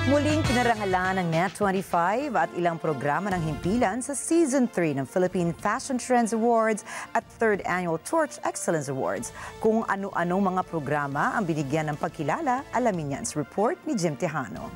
Muling pinarangalan ng Net25 at ilang programa ng himpilan sa Season 3 ng Philippine Fashion Trends Awards at 3rd Annual Torch Excellence Awards. Kung ano-anong mga programa ang binigyan ng pagkilala, alamin yan sa report ni Jim Tejano.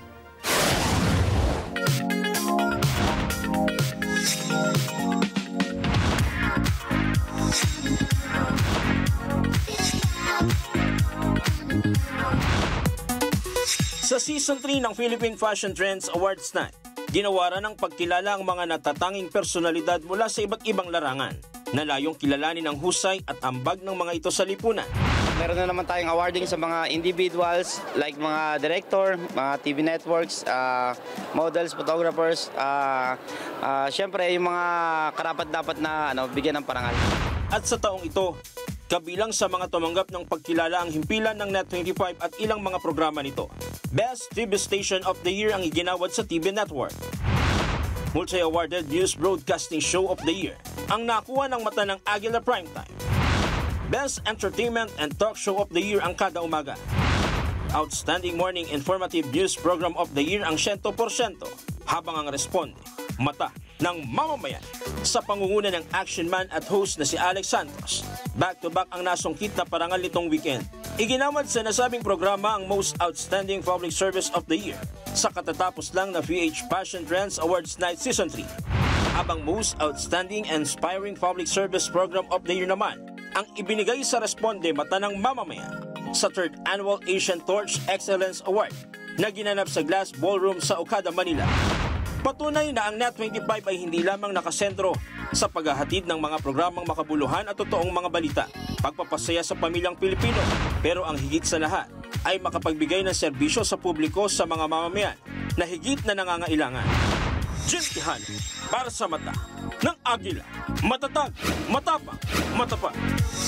Sa Season 3 ng Philippine Fashion Trends Awards na, ginawaran ng pagkilala ang mga natatanging personalidad mula sa iba't ibang larangan na layong kilalanin ang husay at ambag ng mga ito sa lipunan. Meron na naman tayong awarding sa mga individuals like mga director, mga TV networks, models, photographers, syempre yung mga karapat-dapat na bigyan ng parangal. At sa taong ito, kabilang sa mga tumanggap ng pagkilala ang himpilan ng Net25 at ilang mga programa nito. Best TV Station of the Year ang iginawad sa TV Network. Multi-awarded News Broadcasting Show of the Year ang nakuha ng mata ng Agila Primetime. Best Entertainment and Talk Show of the Year ang Kada Umaga. Outstanding Morning Informative News Program of the Year ang 100%, habang ang responde, mata ng mamamayan sa pangunguna ng action man at host na si Alex Santos. Back-to-back ang nasungkit na parangal nitong weekend. Iginawad sa nasabing programa ang Most Outstanding Public Service of the Year sa katatapos lang na PH Fashion Trends Awards Night Season 3. Habang Most Outstanding and Inspiring Public Service Program of the Year naman ang ibinigay sa responde mata ng mamamayan sa 3rd Annual Asian Torch Excellence Award na ginanap sa Glass Ballroom sa Okada, Manila. Patunay na ang Net25 ay hindi lamang nakasentro sa paghahatid ng mga programang makabuluhan at totoong mga balita, pagpapasaya sa pamilyang Pilipino, pero ang higit sa lahat ay makapagbigay ng serbisyo sa publiko sa mga mamamayan na higit na nangangailangan. Jim Tejano, para sa mata ng Agila, matatag, matapang, matapat.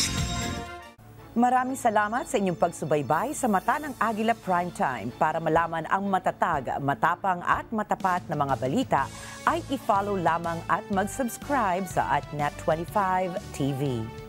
Maraming salamat sa inyong pagsubaybay sa Mata ng Agila Primetime. Para malaman ang matatag, matapang at matapat na mga balita, ay i-follow lamang at mag-subscribe sa @Net25 TV.